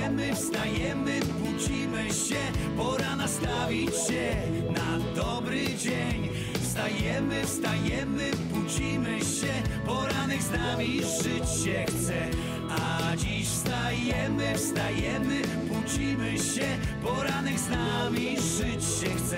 wstajemy, budzimy się, pora nastawić się na dobry dzień. Wstajemy, budzimy się, poranek z nami żyć się chce. A dziś wstajemy, budzimy się, poranek z nami żyć się chce.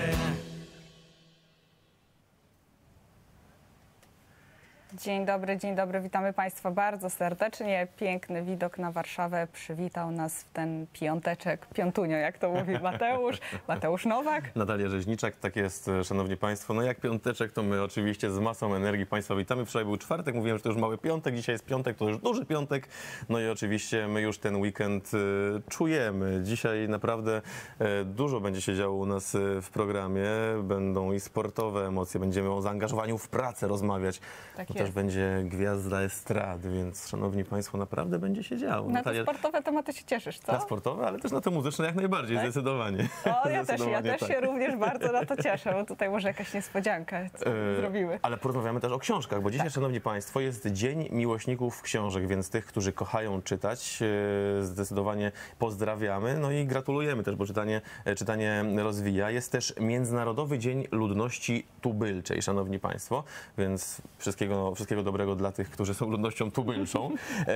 Dzień dobry, witamy Państwa bardzo serdecznie. Piękny widok na Warszawę przywitał nas w ten piąteczek, piątunio, jak to mówi Mateusz Nowak. Natalia Rzeźniczak, tak jest, szanowni Państwo. No jak piąteczek, to my oczywiście z masą energii Państwa witamy. Wczoraj był czwartek, mówiłem, że to już mały piątek, dzisiaj jest piątek, to już duży piątek. No i oczywiście my już ten weekend czujemy. Dzisiaj naprawdę dużo będzie się działo u nas w programie. Będą i sportowe emocje, będziemy o zaangażowaniu w pracę rozmawiać. Tak też będzie gwiazda estrady, więc szanowni Państwo, naprawdę będzie się działo. Na te sportowe tematy się cieszysz, co? Na sportowe, ale też na te muzyczne jak najbardziej, tak? Zdecydowanie. O, ja też tak. się również bardzo na to cieszę, bo tutaj może jakaś niespodzianka, co zrobimy. Ale porozmawiamy też o książkach, bo dzisiaj, szanowni Państwo, jest Dzień Miłośników Książek, więc tych, którzy kochają czytać, zdecydowanie pozdrawiamy. No i gratulujemy też, bo czytanie rozwija. Jest też Międzynarodowy Dzień Ludności Tubylczej, szanowni Państwo, więc wszystkiego dobrego dla tych, którzy są ludnością tubylczą.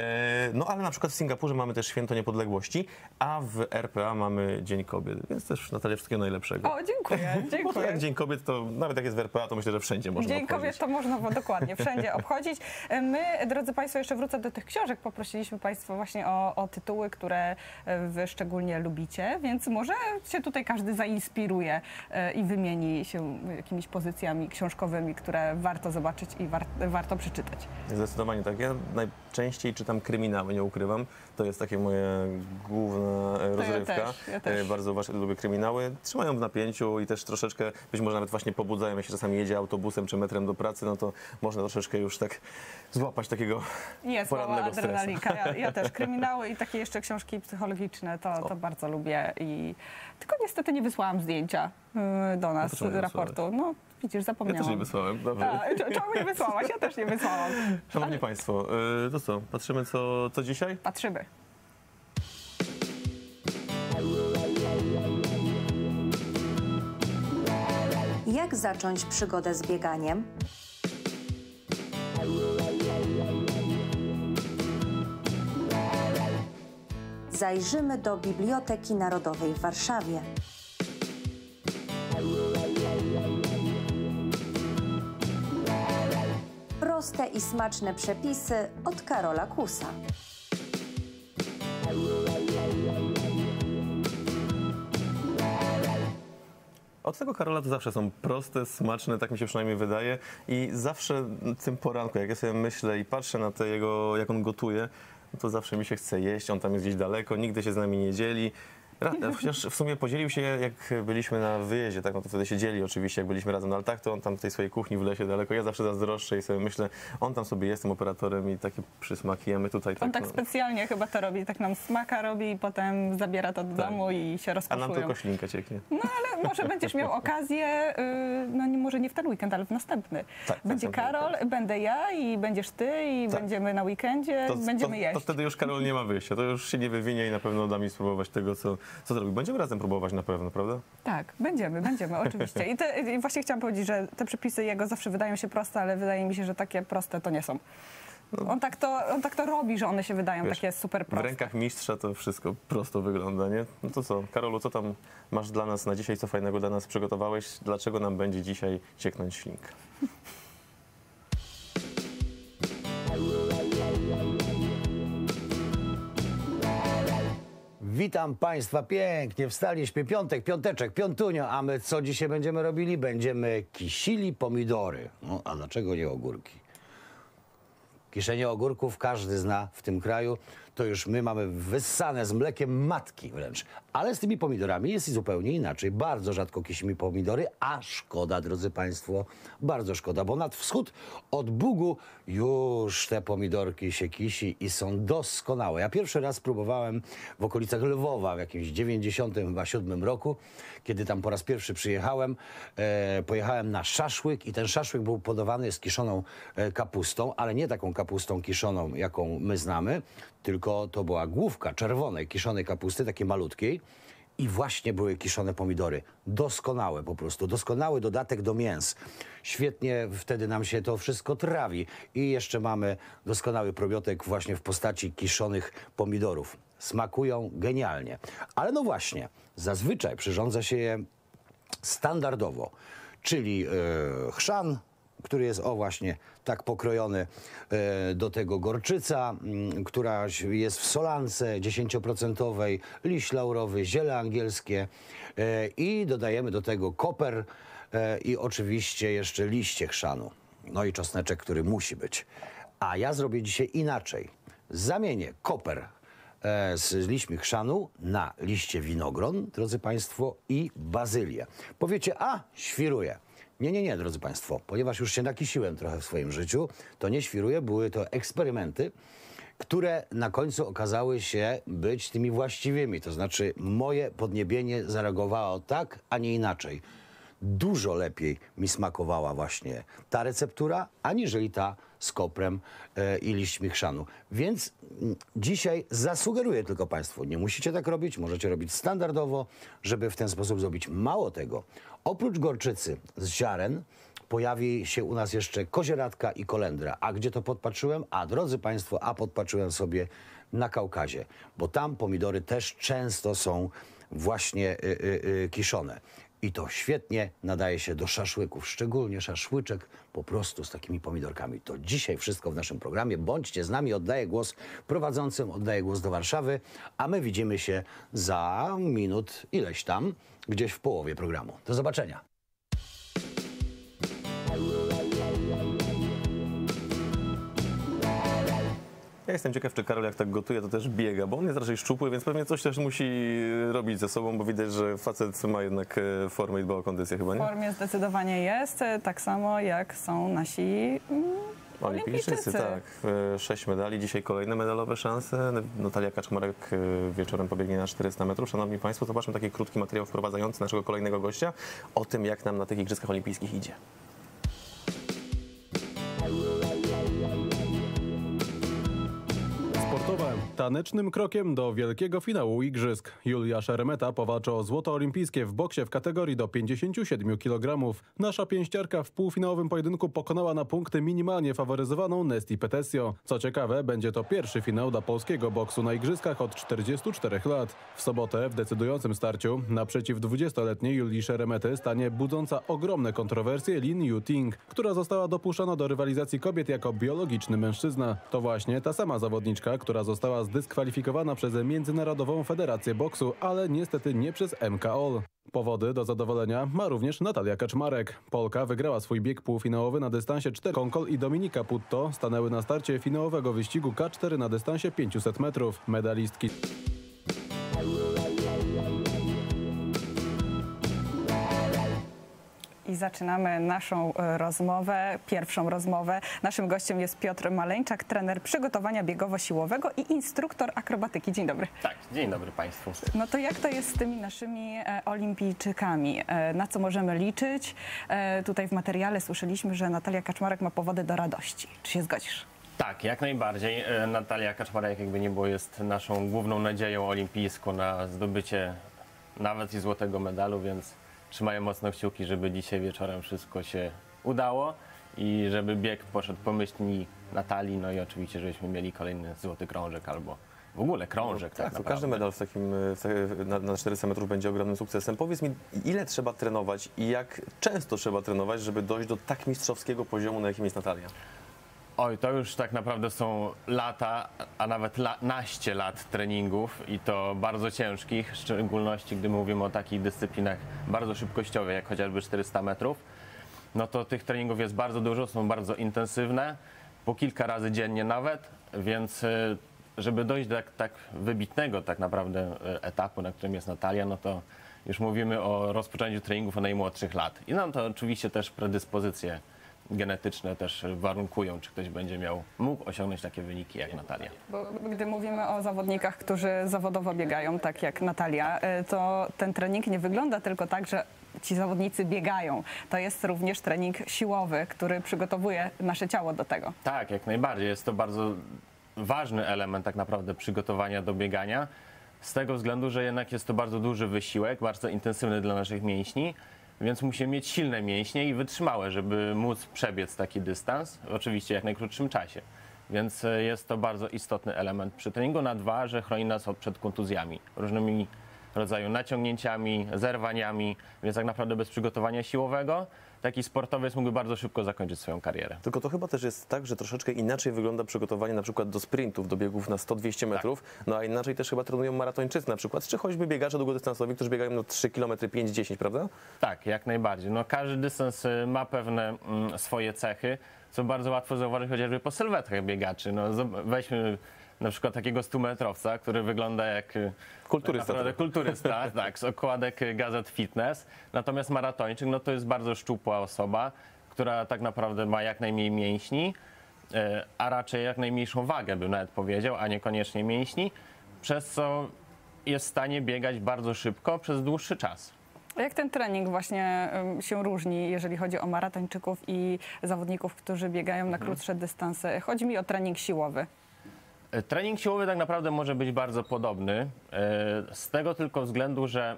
No ale na przykład w Singapurze mamy też Święto Niepodległości, a w RPA mamy Dzień Kobiet, więc też, Natalia, wszystkiego najlepszego. O, dziękuję. Bo to jak Dzień Kobiet, to nawet jak jest w RPA, to myślę, że wszędzie można Dzień obchodzić. Kobiet to można dokładnie wszędzie obchodzić. My, drodzy Państwo, jeszcze wrócę do tych książek. Poprosiliśmy Państwa właśnie o tytuły, które Wy szczególnie lubicie, więc może się tutaj każdy zainspiruje i wymieni się jakimiś pozycjami książkowymi, które warto zobaczyć i warto przeczytać. Zdecydowanie tak. Ja najczęściej czytam kryminały, nie ukrywam. To jest takie moja główna rozrywka. Ja też. Bardzo lubię kryminały. Trzymają w napięciu i też troszeczkę, być może nawet właśnie pobudzają, jak się czasami jedzie autobusem czy metrem do pracy, no to można troszeczkę już tak złapać takiego porannego adrenalinka. Ja też. Kryminały i takie jeszcze książki psychologiczne, to bardzo lubię. Tylko niestety nie wysłałam zdjęcia do nas raportu. No, widzisz, zapomniałam. Ja też nie wysłałem, dobrze. Czemu nie wysłałaś? Ja też nie wysłałam. Szanowni Państwo, to co? Patrzymy co dzisiaj? Patrzymy. Jak zacząć przygodę z bieganiem? Zajrzymy do Biblioteki Narodowej w Warszawie. Proste i smaczne przepisy od Karola Kusa. Od tego Karola to zawsze są proste, smaczne, tak mi się przynajmniej wydaje. I zawsze w tym poranku, jak ja sobie myślę i patrzę na te jak on gotuje, to zawsze mi się chce jeść, on tam jest gdzieś daleko, nigdy się z nami nie dzieli. Chociaż w sumie podzielił się, jak byliśmy na wyjeździe, tak, no to wtedy się dzieli oczywiście, jak byliśmy razem, no ale tak, to on tam w tej swojej kuchni w lesie daleko, ja zawsze zazdroszczę i sobie myślę, on tam sobie jest tym operatorem i takie przysmaki, a my tutaj tak. On tak specjalnie chyba to robi, tak nam smaka robi i potem zabiera to do domu i się rozkoszują. A nam tylko ślinka cieknie. No ale może będziesz miał okazję, no może nie w ten weekend, ale w następny. Będzie Karol, będę ja i będziesz ty i będziemy na weekendzie, będziemy jeść. To wtedy już Karol nie ma wyjścia, to już się nie wywinie i na pewno da mi spróbować tego, co zrobi. Będziemy razem próbować na pewno, prawda? Tak, będziemy oczywiście. I właśnie chciałam powiedzieć, że te przepisy jego zawsze wydają się proste, ale wydaje mi się, że takie proste to nie są. On tak to robi, że one się wydają takie super proste. W rękach mistrza to wszystko prosto wygląda, nie? No to co, Karolu, co tam masz dla nas na dzisiaj, co fajnego dla nas przygotowałeś? Dlaczego nam będzie dzisiaj cieknąć ślinka? Witam Państwa pięknie, wstaliśmy, piąteczek, piątunio, a my co dzisiaj będziemy robili? Będziemy kisili pomidory. No, a dlaczego nie ogórki? Kiszenie ogórków każdy zna w tym kraju. To już my mamy wyssane z mlekiem matki wręcz. Ale z tymi pomidorami jest i zupełnie inaczej. Bardzo rzadko kisimy pomidory, a szkoda, drodzy Państwo, bardzo szkoda, bo nad wschód od Bugu już te pomidorki się kisi i są doskonałe. Ja pierwszy raz próbowałem w okolicach Lwowa w jakimś 97 roku, kiedy tam po raz pierwszy przyjechałem. Pojechałem na szaszłyk i ten szaszłyk był podawany z kiszoną kapustą, ale nie taką kapustą kiszoną, jaką my znamy, tylko tylko to była główka czerwonej, kiszonej kapusty, takiej malutkiej. I właśnie były kiszone pomidory. Doskonałe po prostu, doskonały dodatek do mięs. Świetnie wtedy nam się to wszystko trawi. I jeszcze mamy doskonały probiotyk właśnie w postaci kiszonych pomidorów. Smakują genialnie. Ale no właśnie, zazwyczaj przyrządza się je standardowo, czyli chrzan, który jest właśnie tak pokrojony, do tego gorczyca, która jest w solance 10%, liść laurowy, ziele angielskie i dodajemy do tego koper i oczywiście jeszcze liście chrzanu. No i czosneczek, który musi być. A ja zrobię dzisiaj inaczej. Zamienię koper z liśćmi chrzanu na liście winogron, drodzy Państwo, i bazylię. Powiecie, a świruję. Nie, drodzy Państwo, ponieważ już się nakisiłem trochę w swoim życiu, to nie świruję, były to eksperymenty, które na końcu okazały się być tymi właściwymi. To znaczy moje podniebienie zareagowało tak, a nie inaczej. Dużo lepiej mi smakowała właśnie ta receptura, aniżeli ta z koprem i liśćmi chrzanu. Więc dzisiaj zasugeruję tylko Państwu, nie musicie tak robić, możecie robić standardowo, żeby w ten sposób zrobić. Mało tego, oprócz gorczycy z ziaren pojawi się u nas jeszcze kozieradka i kolendra. A gdzie to podpatrzyłem? A drodzy Państwo, podpatrzyłem sobie na Kaukazie, bo tam pomidory też często są właśnie kiszone. I to świetnie nadaje się do szaszłyków, szczególnie szaszłyczek po prostu z takimi pomidorkami. To dzisiaj wszystko w naszym programie. Bądźcie z nami, oddaję głos prowadzącym, oddaję głos do Warszawy, a my widzimy się za minut ileś tam, gdzieś w połowie programu. Do zobaczenia. Ja jestem ciekaw, czy Karol jak tak gotuje, to też biega, bo on jest raczej szczupły, więc pewnie coś też musi robić ze sobą, bo widać, że facet ma jednak formę i dba o kondycję chyba, nie? W formie zdecydowanie jest, tak samo jak są nasi olimpijczycy. Tak. 6 medali, dzisiaj kolejne medalowe szanse. Natalia Kaczmarek wieczorem pobiegnie na 400 metrów. Szanowni Państwo, zobaczmy taki krótki materiał wprowadzający naszego kolejnego gościa o tym, jak nam na tych Igrzyskach Olimpijskich idzie. Tanecznym krokiem do wielkiego finału Igrzysk. Julia Szeremeta powalczy o złoto olimpijskie w boksie w kategorii do 57 kg. Nasza pięściarka w półfinałowym pojedynku pokonała na punkty minimalnie faworyzowaną Nesti Petesio. Co ciekawe, będzie to pierwszy finał dla polskiego boksu na Igrzyskach od 44 lat. W sobotę w decydującym starciu naprzeciw 20-letniej Julii Szeremety stanie budząca ogromne kontrowersje Lin Yu-ting, która została dopuszczona do rywalizacji kobiet jako biologiczny mężczyzna. To właśnie ta sama zawodniczka, która została zdyskwalifikowana przez Międzynarodową Federację Boksu, ale niestety nie przez MKOL. Powody do zadowolenia ma również Natalia Kaczmarek. Polka wygrała swój bieg półfinałowy na dystansie 4. Konkol i Dominika Putto stanęły na starcie finałowego wyścigu K4 na dystansie 500 metrów. Medalistki I zaczynamy naszą rozmowę, pierwszą rozmowę. Naszym gościem jest Piotr Maleńczak, trener przygotowania biegowo-siłowego i instruktor akrobatyki. Dzień dobry. Tak, dzień dobry Państwu. No to jak to jest z tymi naszymi olimpijczykami? Na co możemy liczyć? Tutaj w materiale słyszeliśmy, że Natalia Kaczmarek ma powody do radości. Czy się zgodzisz? Tak, jak najbardziej. Natalia Kaczmarek, jakby nie było, jest naszą główną nadzieją olimpijską na zdobycie nawet i złotego medalu, więc trzymają mocno kciuki, żeby dzisiaj wieczorem wszystko się udało i żeby bieg poszedł po myśli Natalii, no i oczywiście, żebyśmy mieli kolejny złoty krążek albo w ogóle krążek. Tak, to każdy medal na 400 metrów będzie ogromnym sukcesem. Powiedz mi, ile trzeba trenować i jak często trzeba trenować, żeby dojść do tak mistrzowskiego poziomu, na jakim jest Natalia? Oj, to już tak naprawdę są lata, a nawet naście lat treningów i to bardzo ciężkich, w szczególności gdy mówimy o takich dyscyplinach bardzo szybkościowych, jak chociażby 400 metrów. No to tych treningów jest bardzo dużo, są bardzo intensywne, po kilka razy dziennie nawet, więc żeby dojść do tak wybitnego tak naprawdę etapu, na którym jest Natalia, no to już mówimy o rozpoczęciu treningów od najmłodszych lat. I nam to oczywiście też predyspozycje genetyczne też warunkują, czy ktoś będzie mógł osiągnąć takie wyniki jak Natalia. Bo gdy mówimy o zawodnikach, którzy zawodowo biegają, tak jak Natalia, to ten trening nie wygląda tylko tak, że ci zawodnicy biegają. To jest również trening siłowy, który przygotowuje nasze ciało do tego. Tak, jak najbardziej. Jest to bardzo ważny element tak naprawdę przygotowania do biegania, z tego względu, że jednak jest to bardzo duży wysiłek, bardzo intensywny dla naszych mięśni, więc musimy mieć silne mięśnie i wytrzymałe, żeby móc przebiec taki dystans, oczywiście w jak najkrótszym czasie. Więc jest to bardzo istotny element przy treningu. Na dwa, że chroni nas przed kontuzjami, różnymi rodzaju naciągnięciami, zerwaniami, więc tak naprawdę bez przygotowania siłowego taki sportowiec mógłby bardzo szybko zakończyć swoją karierę. Tylko to chyba też jest tak, że troszeczkę inaczej wygląda przygotowanie na przykład do sprintów, do biegów na 100-200 metrów, no a inaczej też chyba trenują maratończycy na przykład, czy choćby biegacze długodystansowi, którzy biegają no 3 km 5-10, prawda? Tak, jak najbardziej. No, każdy dystans ma pewne swoje cechy, co bardzo łatwo zauważyć chociażby po sylwetkach biegaczy. No, weźmy na przykład takiego 100-metrowca, który wygląda jak Kulturysta. naprawdę kulturysta, tak, z okładek gazet fitness. Natomiast maratończyk, no to jest bardzo szczupła osoba, która tak naprawdę ma jak najmniej mięśni, a raczej jak najmniejszą wagę, bym nawet powiedział, a niekoniecznie mięśni, przez co jest w stanie biegać bardzo szybko przez dłuższy czas. A jak ten trening właśnie się różni, jeżeli chodzi o maratończyków i zawodników, którzy biegają na krótsze dystanse? Chodzi mi o trening siłowy. Trening siłowy tak naprawdę może być bardzo podobny, z tego tylko względu, że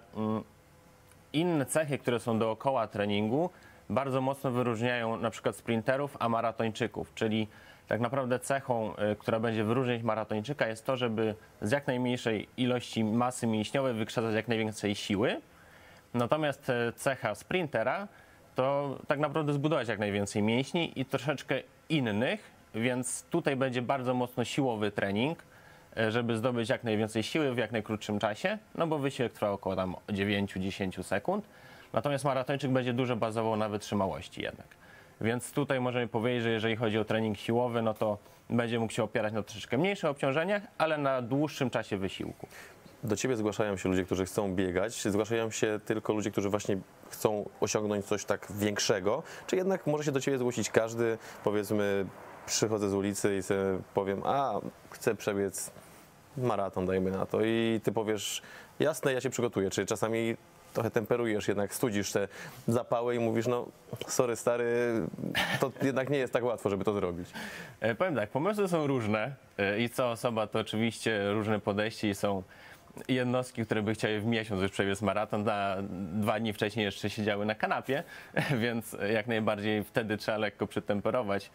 inne cechy, które są dookoła treningu, bardzo mocno wyróżniają na przykład sprinterów, a maratończyków, czyli tak naprawdę cechą, która będzie wyróżniać maratończyka, jest to, żeby z jak najmniejszej ilości masy mięśniowej wykrzesać jak najwięcej siły. Natomiast cecha sprintera to tak naprawdę zbudować jak najwięcej mięśni i troszeczkę innych, więc tutaj będzie bardzo mocno siłowy trening, żeby zdobyć jak najwięcej siły w jak najkrótszym czasie, no bo wysiłek trwa około tam 9-10 sekund. Natomiast maratończyk będzie dużo bazował na wytrzymałości jednak. Więc tutaj możemy powiedzieć, że jeżeli chodzi o trening siłowy, no to będzie mógł się opierać na troszeczkę mniejszych obciążeniach, ale na dłuższym czasie wysiłku. Do ciebie zgłaszają się ludzie, którzy chcą biegać, zgłaszają się tylko ludzie, którzy właśnie chcą osiągnąć coś tak większego, czy jednak może się do ciebie zgłosić każdy, powiedzmy, przychodzę z ulicy i sobie powiem, chcę przebiec maraton, dajmy na to, i ty powiesz, jasne, ja się przygotuję, czy czasami trochę temperujesz, jednak studzisz te zapały i mówisz, no sorry stary, to jednak nie jest tak łatwo, żeby to zrobić. Powiem tak, pomysły są różne i co osoba to oczywiście różne podejście i są jednostki, które by chciały w miesiąc już przebiec maraton, a 2 dni wcześniej jeszcze siedziały na kanapie, więc jak najbardziej wtedy trzeba lekko przytemperować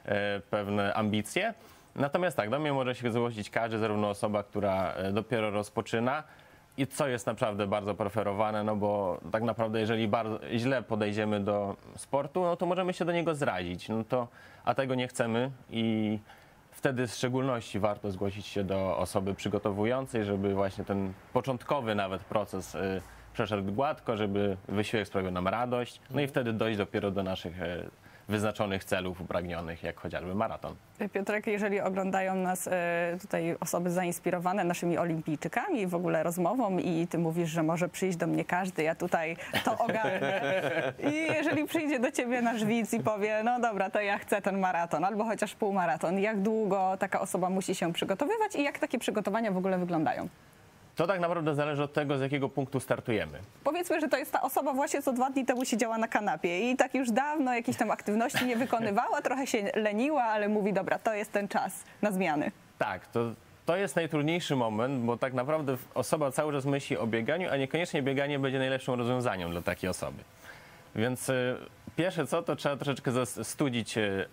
pewne ambicje. Natomiast tak, do mnie może się zgłosić każdy, zarówno osoba, która dopiero rozpoczyna i co jest naprawdę bardzo preferowane, no bo tak naprawdę jeżeli bardzo źle podejdziemy do sportu, no to możemy się do niego zrazić, a tego nie chcemy i wtedy w szczególności warto zgłosić się do osoby przygotowującej, żeby właśnie ten początkowy nawet proces przeszedł gładko, żeby wysiłek sprawił nam radość, no i wtedy dojść dopiero do naszych wyznaczonych celów upragnionych, jak chociażby maraton. Piotrek, jeżeli oglądają nas tutaj osoby zainspirowane naszymi olimpijczykami, w ogóle rozmową i ty mówisz, że może przyjść do mnie każdy, ja tutaj to ogarnę. I jeżeli przyjdzie do ciebie nasz widz i powie, no dobra, to ja chcę ten maraton albo chociaż półmaraton, jak długo taka osoba musi się przygotowywać i jak takie przygotowania w ogóle wyglądają? To tak naprawdę zależy od tego, z jakiego punktu startujemy. Powiedzmy, że to jest ta osoba właśnie, co 2 dni temu siedziała na kanapie i tak już dawno jakiejś tam aktywności nie wykonywała, trochę się leniła, ale mówi, dobra, to jest ten czas na zmiany. Tak, to jest najtrudniejszy moment, bo tak naprawdę osoba cały czas myśli o bieganiu, a niekoniecznie bieganie będzie najlepszym rozwiązaniem dla takiej osoby. Więc pierwsze co, to trzeba troszeczkę studzić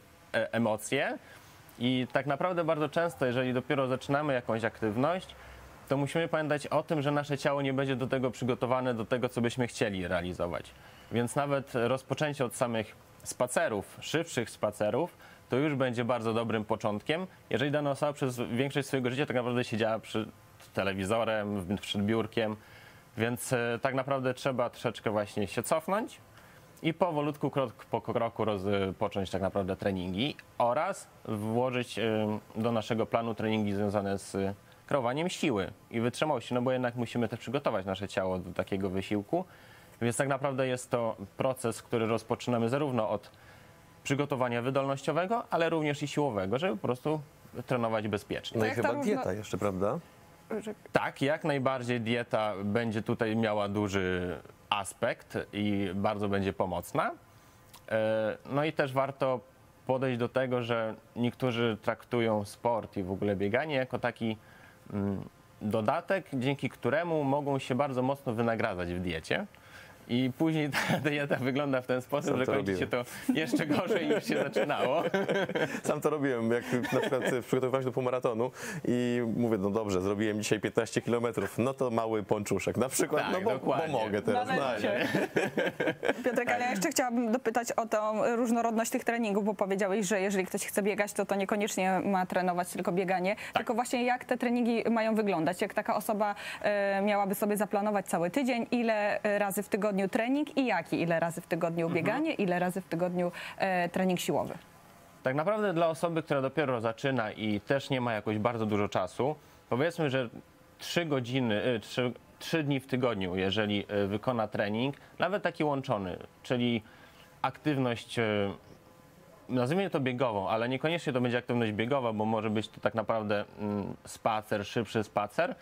emocje i tak naprawdę bardzo często, jeżeli dopiero zaczynamy jakąś aktywność, to musimy pamiętać o tym, że nasze ciało nie będzie do tego przygotowane, do tego, co byśmy chcieli realizować. Więc nawet rozpoczęcie od samych spacerów, szybszych spacerów, to już będzie bardzo dobrym początkiem, jeżeli dana osoba przez większość swojego życia tak naprawdę siedziała przed telewizorem, przed biurkiem, więc tak naprawdę trzeba troszeczkę właśnie się cofnąć i powolutku, krok po kroku rozpocząć tak naprawdę treningi oraz włożyć do naszego planu treningi związane z kreowaniem siły i wytrzymałości, no bo jednak musimy też przygotować nasze ciało do takiego wysiłku, więc tak naprawdę jest to proces, który rozpoczynamy zarówno od przygotowania wydolnościowego, ale również i siłowego, żeby po prostu trenować bezpiecznie. No i chyba dieta jeszcze, prawda? Tak, jak najbardziej dieta będzie tutaj miała duży aspekt i bardzo będzie pomocna. No i też warto podejść do tego, że niektórzy traktują sport i w ogóle bieganie jako taki dodatek, dzięki któremu mogą się bardzo mocno wynagradzać w diecie. I później ta dieta wygląda w ten sposób, że kończy się to jeszcze gorzej niż się zaczynało. Sam to robiłem, jak na przykład przygotowywałem się do półmaratonu i mówię, no dobrze, zrobiłem dzisiaj 15 kilometrów, no to mały pończuszek na przykład, Tak, no bo mogę teraz. Piotrek, ale ja jeszcze chciałabym dopytać o tą różnorodność tych treningów, bo powiedziałeś, że jeżeli ktoś chce biegać, to niekoniecznie ma trenować tylko bieganie, tylko właśnie jak te treningi mają wyglądać? Jak taka osoba miałaby sobie zaplanować cały tydzień, ile razy w tygodniu trening i jaki? Ile razy w tygodniu bieganie, ile razy w tygodniu trening siłowy? Tak naprawdę dla osoby, która dopiero zaczyna i też nie ma jakoś bardzo dużo czasu, powiedzmy, że 3 dni w tygodniu, jeżeli wykona trening, nawet taki łączony, czyli aktywność, nazwijmy to biegową, ale niekoniecznie to będzie aktywność biegowa, bo może być to tak naprawdę spacer, szybszy spacer.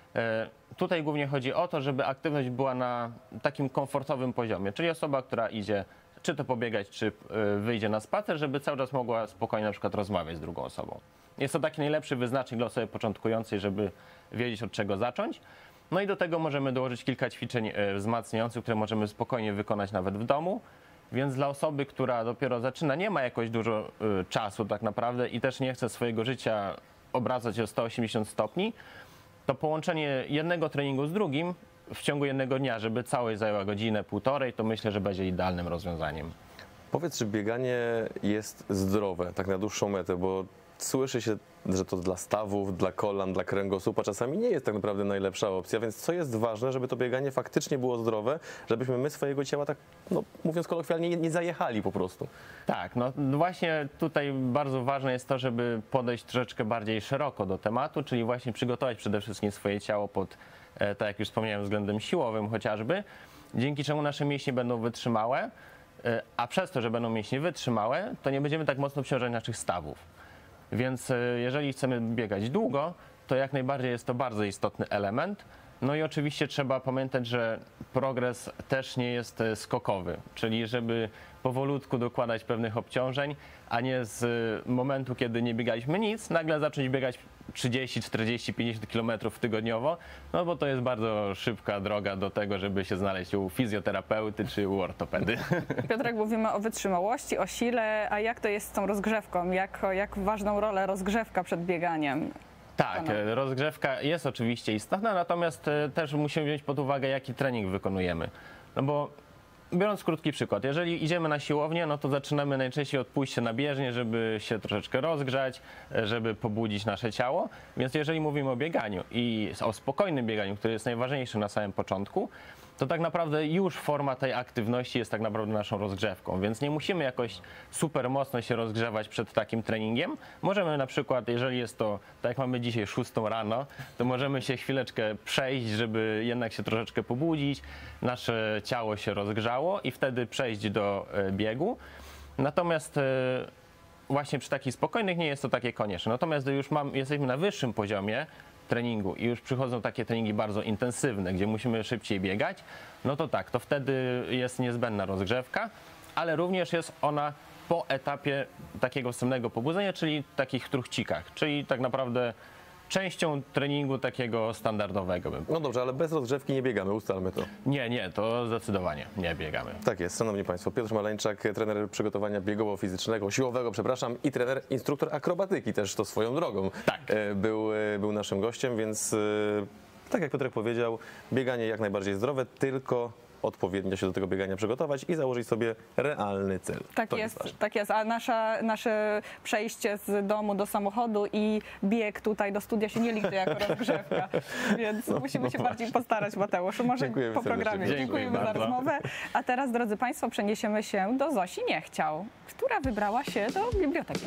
Tutaj głównie chodzi o to, żeby aktywność była na takim komfortowym poziomie, czyli osoba, która idzie czy to pobiegać, czy wyjdzie na spacer, żeby cały czas mogła spokojnie na przykład rozmawiać z drugą osobą. Jest to taki najlepszy wyznacznik dla osoby początkującej, żeby wiedzieć, od czego zacząć. No i do tego możemy dołożyć kilka ćwiczeń wzmacniających, które możemy spokojnie wykonać nawet w domu. Więc dla osoby, która dopiero zaczyna, nie ma jakoś dużo czasu tak naprawdę i też nie chce swojego życia obracać o 180 stopni, to połączenie jednego treningu z drugim w ciągu jednego dnia, żeby całość zajęła godzinę, półtorej, to myślę, że będzie idealnym rozwiązaniem. Powiedz, czy bieganie jest zdrowe, tak na dłuższą metę, bo słyszy się, że to dla stawów, dla kolan, dla kręgosłupa czasami nie jest tak naprawdę najlepsza opcja, więc co jest ważne, żeby to bieganie faktycznie było zdrowe, żebyśmy my swojego ciała tak, no mówiąc kolokwialnie, nie zajechali po prostu. Tak, no właśnie tutaj bardzo ważne jest to, żeby podejść troszeczkę bardziej szeroko do tematu, czyli właśnie przygotować przede wszystkim swoje ciało pod, tak jak już wspomniałem, względem siłowym chociażby, dzięki czemu nasze mięśnie będą wytrzymałe, a przez to, że będą mięśnie wytrzymałe, to nie będziemy tak mocno obciążać naszych stawów. Więc jeżeli chcemy biegać długo, to jak najbardziej jest to bardzo istotny element. No i oczywiście trzeba pamiętać, że progres też nie jest skokowy, czyli żeby powolutku dokładać pewnych obciążeń, a nie z momentu, kiedy nie biegaliśmy nic, nagle zacząć biegać 30, 40, 50 km tygodniowo, no bo to jest bardzo szybka droga do tego, żeby się znaleźć u fizjoterapeuty czy u ortopedy. Piotrek, mówimy o wytrzymałości, o sile, a jak to jest z tą rozgrzewką? Jak ważną rolę rozgrzewka przed bieganiem? Tak, rozgrzewka jest oczywiście istotna, natomiast też musimy wziąć pod uwagę, jaki trening wykonujemy. No bo biorąc krótki przykład, jeżeli idziemy na siłownię, no to zaczynamy najczęściej od pójścia na bieżnię, żeby się troszeczkę rozgrzać, żeby pobudzić nasze ciało. Więc jeżeli mówimy o bieganiu i o spokojnym bieganiu, które jest najważniejsze na samym początku, to tak naprawdę już forma tej aktywności jest tak naprawdę naszą rozgrzewką, więc nie musimy jakoś super mocno się rozgrzewać przed takim treningiem. Możemy na przykład, jeżeli jest to, tak jak mamy dzisiaj 6 rano, to możemy się chwileczkę przejść, żeby jednak się troszeczkę pobudzić, nasze ciało się rozgrzało i wtedy przejść do biegu. Natomiast właśnie przy takich spokojnych nie jest to takie konieczne. Natomiast gdy już jesteśmy na wyższym poziomie treningu i już przychodzą takie treningi bardzo intensywne, gdzie musimy szybciej biegać, no to tak, to wtedy jest niezbędna rozgrzewka, ale również jest ona po etapie takiego wstępnego pobudzenia, czyli takich truchcikach, czyli tak naprawdę częścią treningu takiego standardowego. No dobrze, ale bez rozgrzewki nie biegamy, ustalmy to. Nie, to zdecydowanie nie biegamy. Tak jest, szanowni państwo, Piotr Maleńczak, trener przygotowania biegowo-fizycznego, siłowego, przepraszam, i trener, instruktor akrobatyki też to swoją drogą. Tak. Był naszym gościem, więc tak jak Piotrek powiedział, bieganie jak najbardziej zdrowe, tylko odpowiednio się do tego biegania przygotować i założyć sobie realny cel. Tak jest. A nasze przejście z domu do samochodu i bieg tutaj do studia się nie liczy jako rozgrzewka, więc musimy się bardziej postarać, Mateusz. Może Dziękujemy po programie. serdecznie. Dziękujemy za rozmowę. A teraz, drodzy Państwo, przeniesiemy się do Zosi Niechciał, która wybrała się do biblioteki.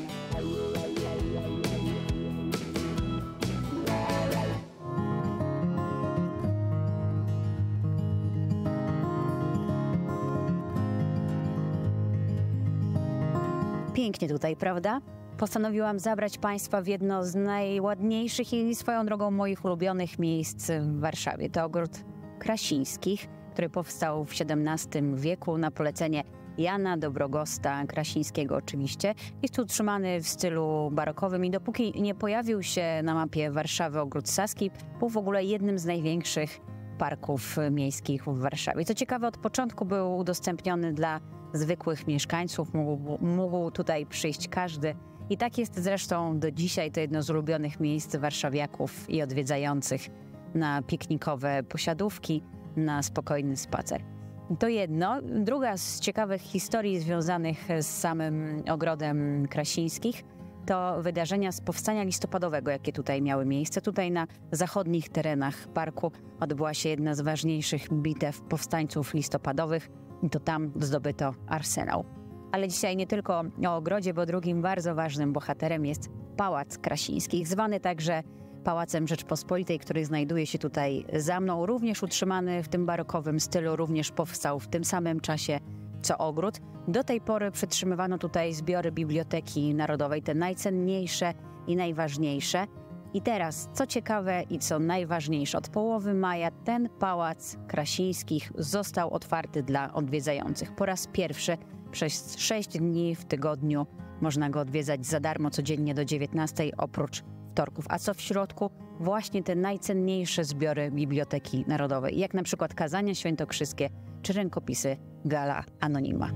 Pięknie tutaj, prawda? Postanowiłam zabrać Państwa w jedno z najładniejszych i swoją drogą moich ulubionych miejsc w Warszawie. To ogród Krasińskich, który powstał w XVII wieku na polecenie Jana Dobrogosta Krasińskiego oczywiście. Jest utrzymany w stylu barokowym i dopóki nie pojawił się na mapie Warszawy Ogród Saski, był w ogóle jednym z największych parków miejskich w Warszawie. Co ciekawe, od początku był udostępniony dla zwykłych mieszkańców, mógł tutaj przyjść każdy. I tak jest zresztą do dzisiaj. To jedno z ulubionych miejsc warszawiaków i odwiedzających na piknikowe posiadówki, na spokojny spacer. To jedno. Druga z ciekawych historii związanych z samym ogrodem Krasińskich to wydarzenia z powstania listopadowego, jakie tutaj miały miejsce. Tutaj na zachodnich terenach parku odbyła się jedna z ważniejszych bitew powstańców listopadowych i to tam zdobyto arsenał. Ale dzisiaj nie tylko o ogrodzie, bo drugim bardzo ważnym bohaterem jest Pałac Krasińskich, zwany także Pałacem Rzeczpospolitej, który znajduje się tutaj za mną, również utrzymany w tym barokowym stylu, również powstał w tym samym czasie co ogród. Do tej pory przetrzymywano tutaj zbiory Biblioteki Narodowej, te najcenniejsze i najważniejsze. I teraz, co ciekawe i co najważniejsze, od połowy maja ten Pałac Krasińskich został otwarty dla odwiedzających. Po raz pierwszy przez 6 dni w tygodniu można go odwiedzać za darmo codziennie do 19:00, oprócz wtorków. A co w środku? Właśnie te najcenniejsze zbiory Biblioteki Narodowej, jak na przykład kazania świętokrzyskie czy rękopisy Gala Anonima.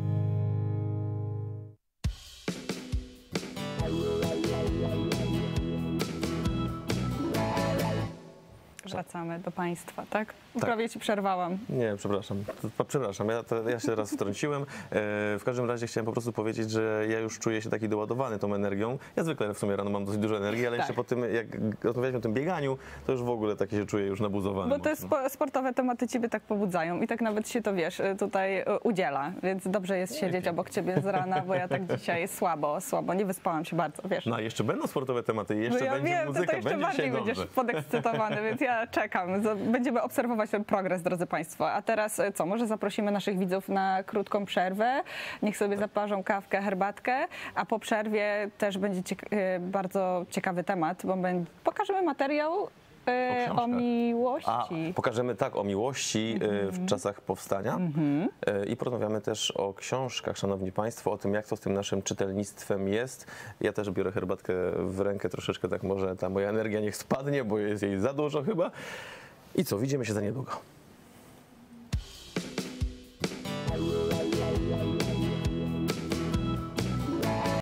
Wracamy do Państwa, tak? Prawie Ci przerwałam. Nie, przepraszam. Przepraszam, ja się teraz wtrąciłem. W każdym razie chciałem po prostu powiedzieć, że ja już czuję się taki doładowany tą energią. Ja zwykle w sumie rano mam dosyć dużo energii, ale jeszcze po tym, jak rozmawialiśmy o tym bieganiu, to już w ogóle taki się czuję już nabuzowany. Bo te sportowe tematy Ciebie tak pobudzają i tak nawet się to, wiesz, tutaj udziela, więc dobrze jest siedzieć obok Ciebie z rana, bo ja tak dzisiaj słabo, nie wyspałam się bardzo, wiesz. No a jeszcze będą sportowe tematy i jeszcze ja będzie muzyka, to jeszcze będzie bardziej dzisiaj będziesz dobrze. podekscytowany, więc ja czekam. Będziemy obserwować ten progres, drodzy Państwo. A teraz co? Może zaprosimy naszych widzów na krótką przerwę. Niech sobie zaparzą kawkę, herbatkę, a po przerwie też będzie bardzo ciekawy temat, bo pokażemy materiał o miłości. Pokażemy o miłości w czasach powstania i porozmawiamy też o książkach, szanowni państwo, o tym, jak to z tym naszym czytelnictwem jest. Ja też biorę herbatkę w rękę, troszeczkę tak może ta moja energia niech spadnie, bo jest jej za dużo chyba. I co, widzimy się za niedługo.